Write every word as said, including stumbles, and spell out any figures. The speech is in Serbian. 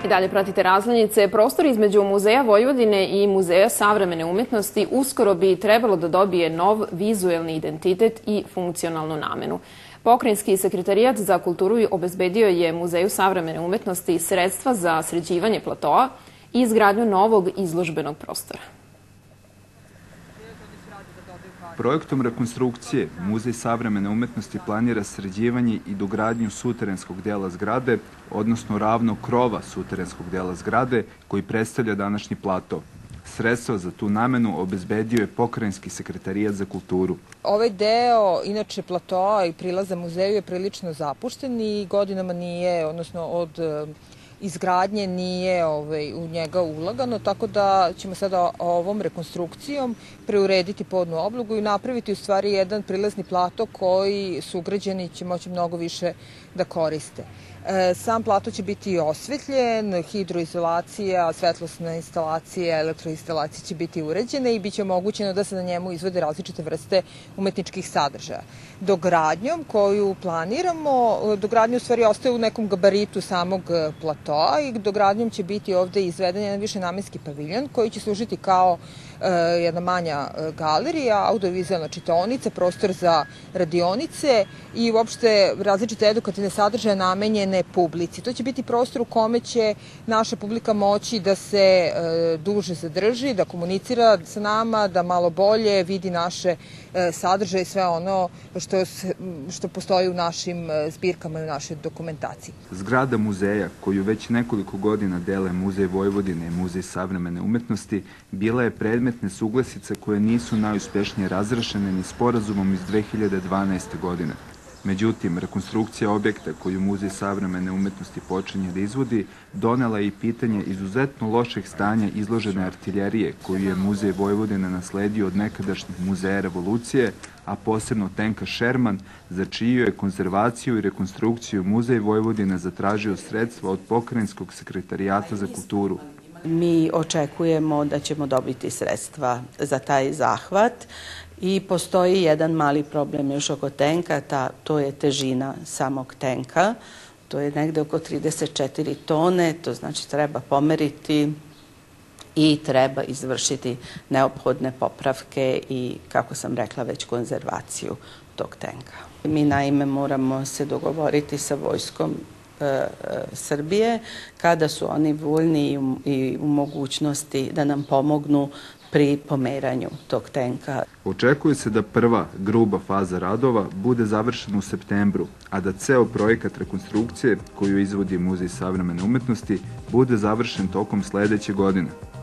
I dalje pratite Razglednice. Prostor između Muzeja Vojvodine i Muzeja savremene umetnosti uskoro bi trebalo da dobije nov vizuelni identitet i funkcionalnu namenu. Pokrajinski sekretarijat za kulturu obezbedio je Muzeju savremene umetnosti sredstva za sređivanje platoa i izgradnju novog izložbenog prostora. Projektom rekonstrukcije Muzej savremene umetnosti planira sređivanje i dogradnju suterenskog dela zgrade, odnosno ravnog krova suterenskog dela zgrade koji predstavlja današnji plato. Sredstva za tu namenu obezbedio je Pokrajinski sekretarijat za kulturu. Ovaj deo, inače platoa i prilaza muzeju je prilično zapušten i godinama nije, odnosno od izgradnje nije ovaj, u njega ulagano, tako da ćemo sada ovom rekonstrukcijom preurediti podnu oblogu i napraviti u stvari jedan prilazni plato koji sugrađani će moći mnogo više da koriste. Sam plato će biti osvetljen, hidroizolacija, svetlosna instalacija, elektroinstalacija će biti uređene i bit će omogućeno da se na njemu izvode različite vrste umetničkih sadržaja. Dogradnjom koju planiramo, dogradnja u stvari ostaje u nekom gabaritu samog platoa i dogradnjom će biti ovde izveden jedan višenamenski paviljon koji će služiti kao jedna manja galerija, audiovizualna čitaonica, prostor za radionice i uopšte različite edukativne sadržaje namenjene publici. To će biti prostor u kome će naša publika moći da se duže zadrži, da komunicira sa nama, da malo bolje vidi naše sadržaje i sve ono što, što postoji u našim zbirkama i u našoj dokumentaciji. Zgrada muzeja, koju već nekoliko godina dele Muzej Vojvodine i Muzej savremene umetnosti, bila je predmet nesuglasice koje nisu najuspešnije razrešene ni sporazumom iz dve hiljade dvanaeste. godine. Međutim, rekonstrukcija objekta koju Muzej savremene umetnosti počinje da izvodi donela je i pitanje izuzetno lošeg stanja izložene artiljerije koju je Muzej Vojvodine nasledio od nekadašnjih muzeja revolucije, a posebno tenka Sherman, za čiju je konzervaciju i rekonstrukciju Muzej Vojvodine zatražio sredstva od Pokrajinskog sekretarijata za kulturu. Mi očekujemo da ćemo dobiti sredstva za taj zahvat i postoji jedan mali problem još oko tenka, ta, to je težina samog tenka. To je negde oko trideset četiri tone, to znači treba pomeriti i treba izvršiti neophodne popravke i, kako sam rekla, već konzervaciju tog tenka. Mi naime moramo se dogovoriti sa vojskom Srbije kada su oni voljni i u mogućnosti da nam pomognu pri pomeranju tog tenka. Očekuje se da prva gruba faza radova bude završena u septembru, a da ceo projekat rekonstrukcije koju izvodi Muzej savremene umetnosti bude završen tokom sledeće godine.